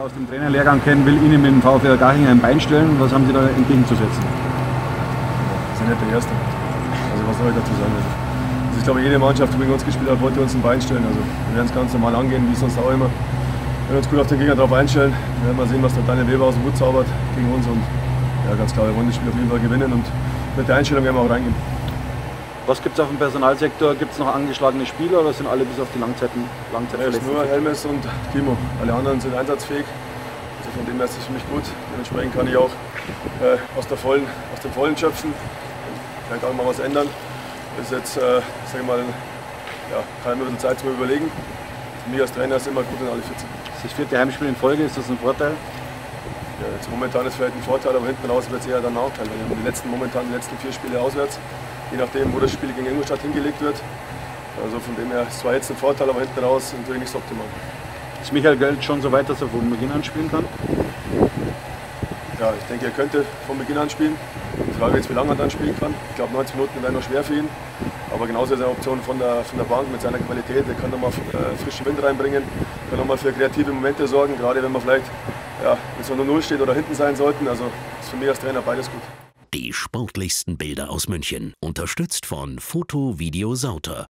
Aus dem Trainerlehrgang kennen, will Ihnen mit dem VfL Garching ein Bein stellen. Was haben Sie da entgegenzusetzen? Das ist ja nicht der Erste. Also was soll ich dazu sagen? Also ich glaube, jede Mannschaft, die gegen uns gespielt hat, wollte uns ein Bein stellen. Also wir werden es ganz normal angehen, wie sonst auch immer. Wir werden uns gut auf den Gegner drauf einstellen. Wir werden mal sehen, was der Daniel Weber aus dem Hut zaubert gegen uns. Und ja, ganz klar, wir wollen das Spiel auf jeden Fall gewinnen und mit der Einstellung werden wir auch reingehen. Was gibt es auf dem Personalsektor? Gibt es noch angeschlagene Spieler oder sind alle bis auf die Langzeitverletzten? Es nur Helmes und Timo. Alle anderen sind einsatzfähig. Also von dem her ist es für mich gut. Dementsprechend kann ich auch aus dem Vollen schöpfen. Vielleicht auch mal was ändern. Das ist jetzt, sag ich mal, ja, kann ich mir ein bisschen Zeit zum Überlegen. Für mich als Trainer ist es immer gut, wenn alle fit sind. Das 4. Heimspiel in Folge, ist das ein Vorteil? Ja, jetzt momentan ist vielleicht ein Vorteil, aber hinten raus wird es eher dann ein Nachteil. Wir haben die letzten 4 Spiele auswärts. Je nachdem, wo das Spiel gegen Ingolstadt hingelegt wird. Also von dem her ist zwar jetzt ein Vorteil, aber hinten raus natürlich nicht so optimal. Ist Michael Göld schon so weit, dass er von Beginn an spielen kann? Ja, ich denke, er könnte von Beginn an spielen. Die Frage ist, wie lange er dann spielen kann. Ich glaube, 90 Minuten wären noch schwer für ihn. Aber genauso ist er eine Option von der Bank mit seiner Qualität. Er kann nochmal frischen Wind reinbringen, kann nochmal für kreative Momente sorgen, gerade wenn man vielleicht mit so einer 0 steht oder hinten sein sollten. Also ist für mich als Trainer beides gut. Die sportlichsten Bilder aus München, unterstützt von Foto Video Sauter.